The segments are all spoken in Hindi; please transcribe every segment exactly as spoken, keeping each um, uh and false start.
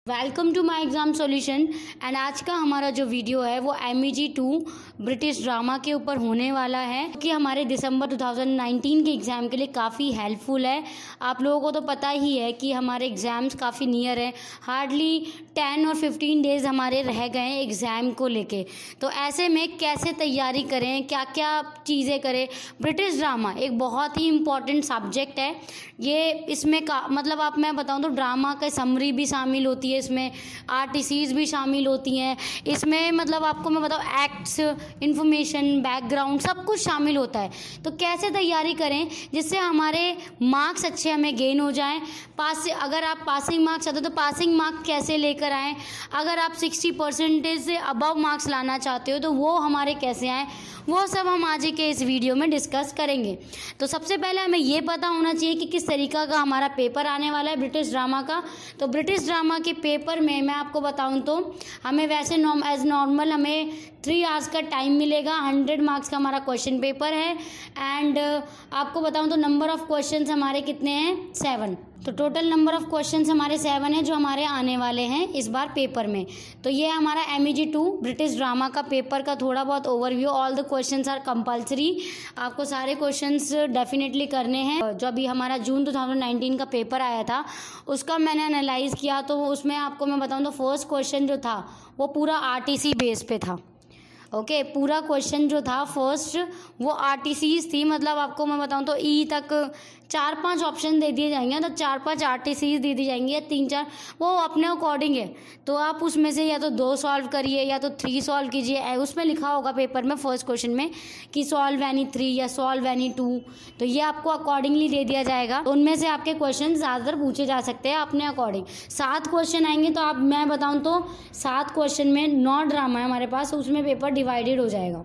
Welcome to my exam solution. And आज का हमारा जो वीडियो है वो M E G two British drama के ऊपर होने वाला है, कि हमारे दिसंबर दो हज़ार उन्नीस के एग्ज़ाम के लिए काफ़ी हेल्पफुल है। आप लोगों को तो पता ही है कि हमारे एग्ज़ाम्स काफ़ी नियर है, हार्डली टेन और फिफ्टीन डेज़ हमारे रह गए हैं एग्ज़ाम को लेके। तो ऐसे में कैसे तैयारी करें, क्या क्या चीज़ें करें। ब्रिटिश ड्रामा एक बहुत ही इम्पॉर्टेंट सब्जेक्ट है ये। इसमें का मतलब आप मैं बताऊँ तो ड्रामा का समरी भी शामिल होती है, इसमें आरटीसीज भी शामिल होती हैं, इसमें मतलब आपको मैं बताऊँ एक्ट्स, इंफॉर्मेशन, बैकग्राउंड सब कुछ शामिल होता है। तो कैसे तैयारी करें जिससे हमारे मार्क्स अच्छे हमें गेन हो जाएं। पास अगर आप पासिंग मार्क्स चाहते हो तो पासिंग मार्क्स कैसे लेकर आएँ। अगर आप सिक्सटी परसेंटेज से अबव मार्क्स लाना चाहते हो तो वो हमारे कैसे आएँ, वो सब हम आज के इस वीडियो में डिस्कस करेंगे। तो सबसे पहले हमें ये पता होना चाहिए कि किस तरीका का हमारा पेपर आने वाला है ब्रिटिश ड्रामा का। तो ब्रिटिश ड्रामा के पेपर में मैं आपको बताऊं तो हमें वैसे नॉर्म एज नॉर्मल हमें थ्री आवर्स का टाइम मिलेगा। हंड्रेड मार्क्स का हमारा क्वेश्चन पेपर है। एंड आपको बताऊं तो नंबर ऑफ क्वेश्चंस हमारे कितने हैं, सेवन। तो टोटल नंबर ऑफ क्वेश्चंस हमारे सेवन है जो हमारे आने वाले हैं इस बार पेपर में। तो ये हमारा M E G two British drama का पेपर का थोड़ा बहुत overview. All the questions are compulsory, आपको सारे क्वेश्चंस डेफिनेटली करने हैं। जो अभी हमारा जून दो हज़ार उन्नीस का पेपर आया था उसका मैंने एनालाइज किया, तो उसमें आपको मैं बताऊँ तो फर्स्ट क्वेश्चन जो था वो पूरा आर टी सी बेस पे था। ओके okay, पूरा क्वेश्चन जो था फर्स्ट वो आरटीसीज थी। मतलब आपको मैं बताऊं तो ई तक चार पांच ऑप्शन दे दिए जाएंगे, तो चार पांच आरटीसीज दे दी जाएंगी या तीन चार, वो अपने अकॉर्डिंग है। तो आप उसमें से या तो दो सॉल्व करिए या तो थ्री सॉल्व कीजिए। उसमें लिखा होगा पेपर में फर्स्ट क्वेश्चन में कि सॉल्व एनी थ्री या सॉल्व एनी टू, तो ये आपको अकॉर्डिंगली दे दिया जाएगा। तो उनमें से आपके क्वेश्चन ज़्यादातर पूछे जा सकते हैं अपने अकॉर्डिंग। सात क्वेश्चन आएंगे, तो आप मैं बताऊँ तो सात क्वेश्चन में नौ ड्रामा है हमारे पास, उसमें पेपर डिवाइडेड हो जाएगा।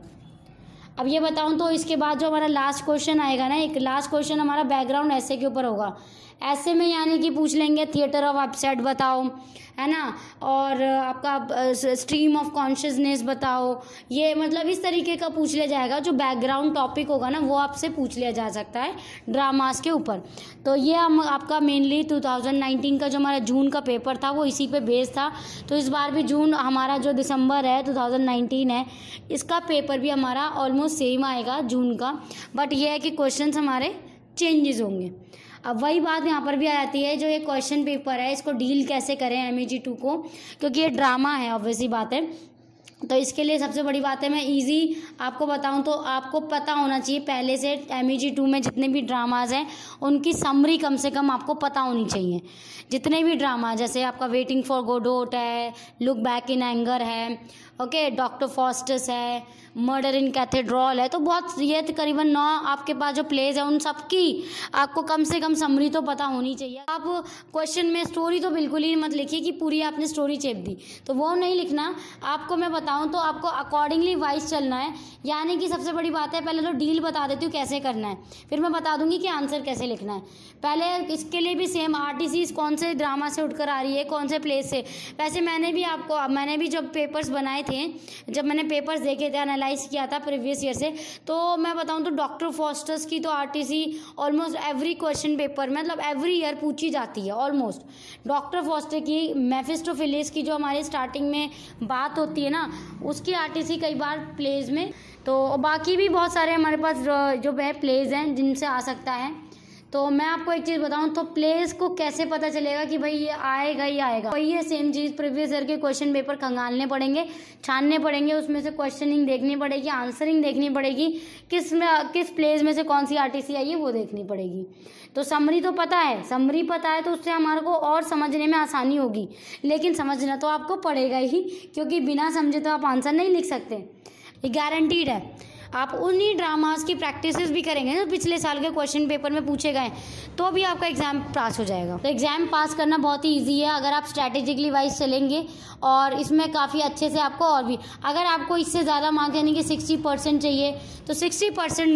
अब ये बताऊं तो इसके बाद जो हमारा लास्ट क्वेश्चन आएगा ना, एक लास्ट क्वेश्चन हमारा बैकग्राउंड ऐसे के ऊपर होगा। ऐसे में यानी कि पूछ लेंगे थिएटर ऑफ अपसेट बताओ, है ना, और आपका स्ट्रीम ऑफ कॉन्शियसनेस बताओ। ये मतलब इस तरीके का पूछ लिया जाएगा। जो बैकग्राउंड टॉपिक होगा ना वो आपसे पूछ लिया जा सकता है ड्रामास के ऊपर। तो ये हम आपका मेनली दो हज़ार उन्नीस का जो हमारा जून का पेपर था वो इसी पे बेस था। तो इस बार भी जून हमारा जो दिसंबर है दो हज़ार उन्नीस है, इसका पेपर भी हमारा ऑलमोस्ट सेम आएगा जून का। बट ये है कि क्वेश्चन हमारे चेंजेस होंगे। अब वही बात यहाँ पर भी आ जाती है, जो ये क्वेश्चन पेपर है इसको डील कैसे करें एम ई जी टू को, क्योंकि ये ड्रामा है ऑब्वियसली बात है। तो इसके लिए सबसे बड़ी बात है, मैं इजी आपको बताऊं तो आपको पता होना चाहिए पहले से एम ई जी टू में जितने भी ड्रामाज हैं उनकी समरी कम से कम आपको पता होनी चाहिए। जितने भी ड्रामा, जैसे आपका वेटिंग फॉर गोडोट है, लुक बैक इन एंगर है, ओके, डॉक्टर फॉस्टस है, मर्डर इन कैथेड्रल है, तो बहुत ये करीबन नौ आपके पास जो प्लेज है उन सब की आपको कम से कम समरी तो पता होनी चाहिए। आप क्वेश्चन में स्टोरी तो बिल्कुल ही मत लिखिए कि पूरी आपने स्टोरी चेप दी, तो वो नहीं लिखना। आपको मैं बताऊं तो आपको अकॉर्डिंगली वाइज चलना है। यानी कि सबसे बड़ी बात है, पहले तो डील बता देती हूँ कैसे करना है, फिर मैं बता दूंगी कि आंसर कैसे लिखना है। पहले इसके लिए भी सेम आरटीसी कौन से ड्रामा से उठकर आ रही है, कौन से प्लेस से। वैसे मैंने भी आपको मैंने भी जब पेपर्स बनाए थे, जब मैंने पेपर्स देखे थे, एनालाइज किया था प्रीवियस ईयर से, तो मैं बताऊं तो डॉक्टर फॉस्टर्स की तो RTC almost every question paper मतलब एवरी ईयर पूछी जाती है ऑलमोस्ट। डॉक्टर फॉस्टर की, मेफिस्टोफिलिस की जो हमारी स्टार्टिंग में बात होती है ना, उसकी आरटीसी कई बार प्लेज में। तो बाकी भी बहुत सारे हमारे पास जो है प्लेज हैं जिनसे आ सकता है। तो मैं आपको एक चीज़ बताऊं तो प्लेस को कैसे पता चलेगा कि भाई ये आएगा ही आएगा, वही है सेम चीज़। प्रीवियस ईयर के क्वेश्चन पेपर खंगालने पड़ेंगे, छानने पड़ेंगे, उसमें से क्वेश्चनिंग देखनी पड़ेगी, आंसरिंग देखनी पड़ेगी, किस में किस प्लेस में से कौन सी आरटीसी आई है वो देखनी पड़ेगी। तो समरी तो पता है, समरी पता है तो उससे हमारे को और समझने में आसानी होगी, लेकिन समझना तो आपको पड़ेगा ही, क्योंकि बिना समझे तो आप आंसर नहीं लिख सकते, ये गारंटीड है। आप उन्हीं ड्रामास की प्रैक्टिसेस भी करेंगे जो पिछले साल के क्वेश्चन पेपर में पूछे गए, तो भी आपका एग्जाम पास हो जाएगा। तो एग्जाम पास करना बहुत ही इजी है अगर आप स्ट्रैटेजिकली वाइज चलेंगे, और इसमें काफ़ी अच्छे से आपको और भी, अगर आपको इससे ज़्यादा मार्क्स यानी कि सिक्सटी परसेंट चाहिए तो सिक्सटी परसेंट में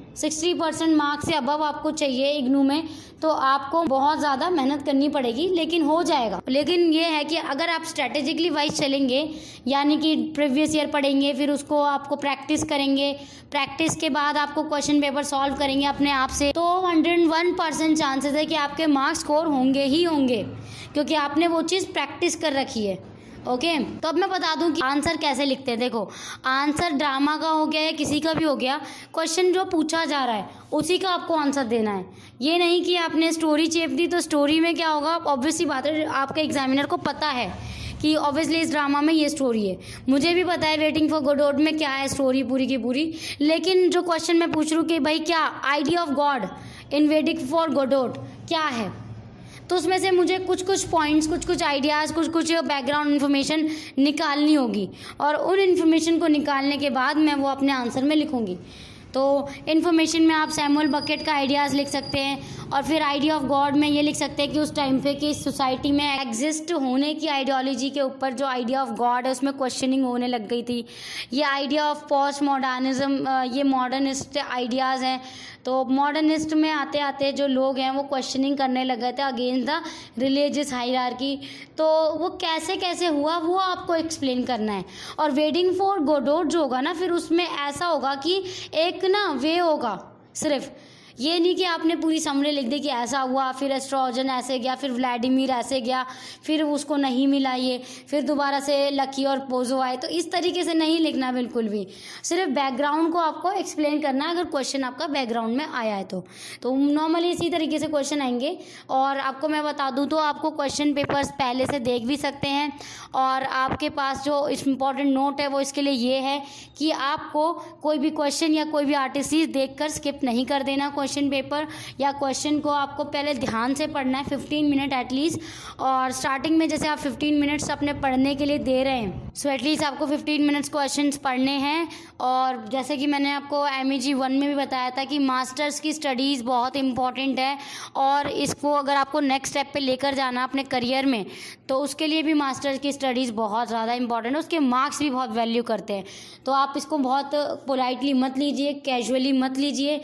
सिक्सटी परसेंट मार्क्स से अबव आपको चाहिए इग्नू में, तो आपको बहुत ज़्यादा मेहनत करनी पड़ेगी, लेकिन हो जाएगा। लेकिन ये है कि अगर आप स्ट्रैटेजिकली वाइज चलेंगे, यानी कि प्रीवियस ईयर पढ़ेंगे, फिर उसको आपको प्रैक्टिस करेंगे, प्रैक्टिस के बाद आपको क्वेश्चन पेपर सॉल्व करेंगे अपने आप से, तो हंड्रेड वन परसेंट चांसेस है कि आपके मार्क्स स्कोर होंगे ही होंगे, क्योंकि आपने वो चीज़ प्रैक्टिस कर रखी है। Okay okay? तो अब मैं बता दूं कि आंसर कैसे लिखते हैं। देखो, आंसर ड्रामा का हो गया या किसी का भी हो गया, क्वेश्चन जो पूछा जा रहा है उसी का आपको आंसर देना है। ये नहीं कि आपने स्टोरी चेप दी तो स्टोरी में क्या होगा, ऑब्वियसली बात है आपके एग्जामिनर को पता है कि ऑब्वियसली इस ड्रामा में ये स्टोरी है, मुझे भी पता है वेटिंग फॉर गोडोट में क्या है स्टोरी पूरी की पूरी, लेकिन जो क्वेश्चन मैं पूछ रही हूँ कि भाई क्या idea of God in waiting for Godot क्या है, तो उसमें से मुझे कुछ कुछ पॉइंट्स, कुछ कुछ आइडियाज़, कुछ कुछ बैकग्राउंड इन्फॉर्मेशन निकालनी होगी, और उन इन्फॉर्मेशन को निकालने के बाद मैं वो अपने आंसर में लिखूंगी। तो इन्फॉर्मेशन में आप सैमुअल बकेट का आइडियाज़ लिख सकते हैं, और फिर आइडिया ऑफ गॉड में ये लिख सकते हैं कि उस टाइम पे कि सोसाइटी में एग्जिस्ट होने की आइडियोलॉजी के ऊपर जो आइडिया ऑफ गॉड है उसमें क्वेश्चनिंग होने लग गई थी। ये आइडिया ऑफ पोस्ट मॉडर्निज्म, ये मॉडर्निस्ट आइडियाज़ हैं, तो मॉडर्निस्ट में आते आते जो लोग हैं वो क्वेश्चनिंग करने लग गए थे अगेंस्ट द रिलीजियस हायरार्की। तो वो कैसे कैसे हुआ वो आपको एक्सप्लेन करना है। और वेटिंग फॉर गोडोट जो होगा ना, फिर उसमें ऐसा होगा कि एक ना वे होगा, सिर्फ ये नहीं कि आपने पूरी समरी लिख दी कि ऐसा हुआ, फिर एस्ट्रोजन ऐसे गया, फिर व्लादिमीर ऐसे गया, फिर उसको नहीं मिला ये, फिर दोबारा से लकी और पोजो आए। तो इस तरीके से नहीं लिखना बिल्कुल भी, सिर्फ बैकग्राउंड को आपको एक्सप्लेन करना है अगर क्वेश्चन आपका बैकग्राउंड में आया है तो तो नॉर्मली इसी तरीके से क्वेश्चन आएंगे। और आपको मैं बता दूं तो आपको क्वेश्चन पेपर्स पहले से देख भी सकते हैं, और आपके पास जो इम्पॉर्टेंट नोट है वो इसके लिए ये है कि आपको कोई भी क्वेश्चन या कोई भी आर्टिस्ट देख कर स्किप नहीं कर देना क्वेश्चन पेपर, या क्वेश्चन को आपको पहले ध्यान से पढ़ना है फिफ्टीन मिनट एटलीस्ट। और स्टार्टिंग में जैसे आप फिफ्टीन मिनट्स अपने पढ़ने के लिए दे रहे हैं, सो एटलीस्ट आपको फिफ्टीन मिनट्स क्वेश्चंस पढ़ने हैं। और जैसे कि मैंने आपको एम ई जी वन में भी बताया था कि मास्टर्स की स्टडीज़ बहुत इंपॉर्टेंट है, और इसको अगर आपको नेक्स्ट स्टेप पे लेकर जाना अपने करियर में, तो उसके लिए भी मास्टर्स की स्टडीज़ बहुत ज़्यादा इंपॉर्टेंट है, उसके मार्क्स भी बहुत वैल्यू करते हैं। तो आप इसको बहुत पोलाइटली मत लीजिए, कैजुअली मत लीजिए,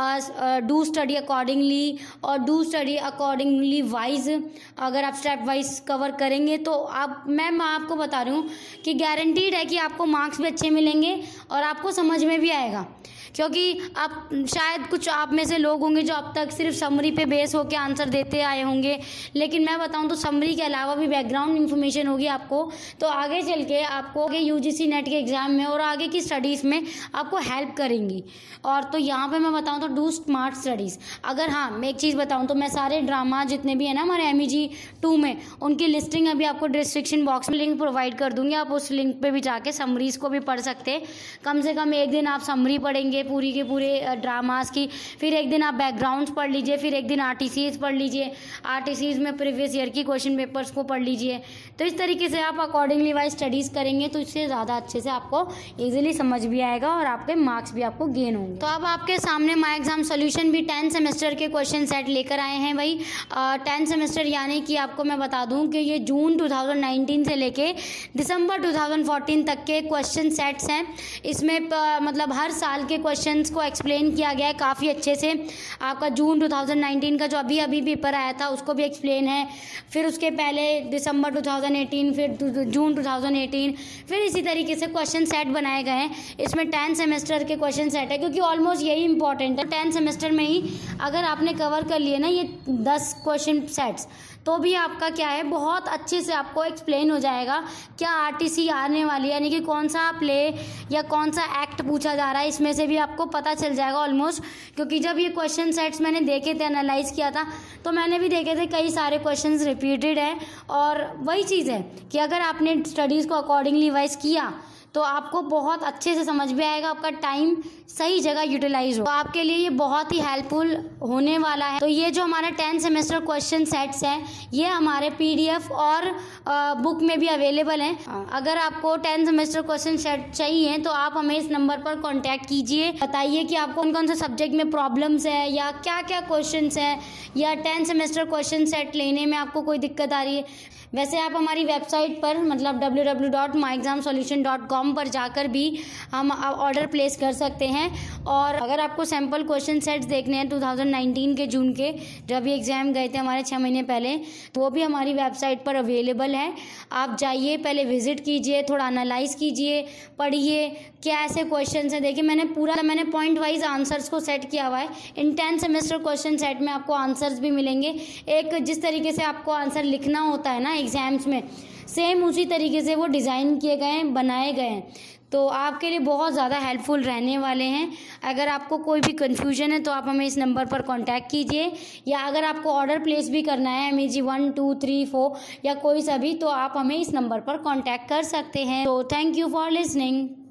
डू स्टडी अकॉर्डिंगली और डू स्टडी अकॉर्डिंगली वाइज। अगर आप स्टेप वाइज कवर करेंगे तो आप, मैं मैं आपको बता रही हूँ कि गारंटीड है कि आपको मार्क्स भी अच्छे मिलेंगे और आपको समझ में भी आएगा। क्योंकि आप शायद कुछ आप में से लोग होंगे जो अब तक सिर्फ समरी पे बेस होकर आंसर देते आए होंगे, लेकिन मैं बताऊं तो समरी के अलावा भी बैकग्राउंड इन्फॉर्मेशन होगी आपको, तो आगे चल के आपको आगे यूजीसी नेट के एग्ज़ाम में और आगे की स्टडीज़ में आपको हेल्प करेंगी। और तो यहाँ पे मैं बताऊँ तो डू स्मार्ट स्टडीज़। अगर हाँ मैं एक चीज़ बताऊँ तो मैं सारे ड्रामा जितने भी है ना हमारे एम ई जी टू में, उनकी लिस्टिंग अभी आपको डिस्क्रिप्शन बॉक्स में लिंक प्रोवाइड कर दूँगी, आप उस लिंक पर भी जाके समरीज़ को भी पढ़ सकते हैं। कम से कम एक दिन आप समरी पढ़ेंगे पूरी के पूरे ड्रामास की, फिर एक दिन आप बैकग्राउंड्स पढ़ लीजिए, फिर एक दिन आरटीसीज पढ़ लीजिए, आरटीसीज में प्रीवियस ईयर की क्वेश्चन पेपर्स को पढ़ लीजिए। तो इस तरीके से आप अकॉर्डिंगली वाइज स्टडीज़ करेंगे तो इससे ज़्यादा अच्छे से आपको इजीली समझ भी आएगा और आपके मार्क्स भी आपको गेन होंगे। तो अब आपके सामने माई एग्जाम सोल्यूशन भी टेंथ सेमेस्टर के क्वेश्चन सेट लेकर आए हैं। भाई टेंथ सेमेस्टर यानी कि आपको मैं बता दूं कि ये जून टू थाउजेंड नाइनटीन से लेके दिसंबर टू थाउजेंड फोर्टीन तक के क्वेश्चन सेट्स हैं। इसमें मतलब हर साल के क्वेश्चन को एक्सप्लेन किया गया है काफ़ी अच्छे से। आपका जून टू थाउजेंड नाइनटीन का जो अभी अभी पेपर आया था उसको भी एक्सप्लेन है, फिर उसके पहले दिसंबर टू थाउजेंड एटीन, फिर जून टू थाउजेंड एटीन, फिर इसी तरीके से क्वेश्चन सेट बनाए गए हैं। इसमें टेंथ सेमेस्टर के क्वेश्चन सेट है क्योंकि ऑलमोस्ट यही इंपॉर्टेंट है। टेंथ सेमेस्टर में ही अगर आपने कवर कर लिए ना ये दस क्वेश्चन सेट्स तो भी आपका क्या है बहुत अच्छे से आपको एक्सप्लेन हो जाएगा क्या आरटीसी आने वाली है, यानी कि कौन सा प्ले या कौन सा एक्ट पूछा जा रहा है, इसमें से भी आपको पता चल जाएगा ऑलमोस्ट। क्योंकि जब ये क्वेश्चन सेट्स मैंने देखे थे, एनालाइज किया था, तो मैंने भी देखे थे कई सारे क्वेश्चंस रिपीटेड है। और वही चीज़ है कि अगर आपने स्टडीज़ को अकॉर्डिंगली वाइज किया तो आपको बहुत अच्छे से समझ में आएगा, आपका टाइम सही जगह यूटिलाइज हो, तो आपके लिए ये बहुत ही हेल्पफुल होने वाला है। तो ये जो हमारा टेंथ सेमेस्टर क्वेश्चन सेट्स हैं ये हमारे पीडीएफ और बुक में भी अवेलेबल हैं। अगर आपको टेंथ सेमेस्टर क्वेश्चन सेट चाहिए तो आप हमें इस नंबर पर कॉन्टैक्ट कीजिए, बताइए कि आपको कौन कौन से सब्जेक्ट में प्रॉब्लम्स है या क्या क्या क्वेश्चन हैं, या टेंथ सेमेस्टर क्वेश्चन सेट लेने में आपको कोई दिक्कत आ रही है। वैसे आप हमारी वेबसाइट पर मतलब W W W dot my exam solution dot com form पर जाकर भी हम ऑर्डर प्लेस कर सकते हैं। और अगर आपको सैम्पल क्वेश्चन सेट्स देखने हैं टू थाउजेंड नाइनटीन के जून के, जब ये एग्ज़ाम गए थे हमारे छः महीने पहले, तो वो भी हमारी वेबसाइट पर अवेलेबल है। आप जाइए, पहले विजिट कीजिए, थोड़ा एनालाइज कीजिए, पढ़िए क्या ऐसे क्वेश्चन हैं। देखिए मैंने पूरा मैंने पॉइंट वाइज आंसर्स को सेट किया हुआ है। इन टेन सेमेस्टर क्वेश्चन सेट में आपको आंसर्स भी मिलेंगे। एक जिस तरीके से आपको आंसर लिखना होता है ना एग्जाम्स में, सेम उसी तरीके से वो डिज़ाइन किए गए हैं, बनाए गए हैं। तो आपके लिए बहुत ज़्यादा हेल्पफुल रहने वाले हैं। अगर आपको कोई भी कन्फ्यूजन है तो आप हमें इस नंबर पर कांटेक्ट कीजिए, या अगर आपको ऑर्डर प्लेस भी करना है M E G one two three four या कोई सा भी, तो आप हमें इस नंबर पर कांटेक्ट कर सकते हैं। तो थैंक यू फॉर लिसनिंग।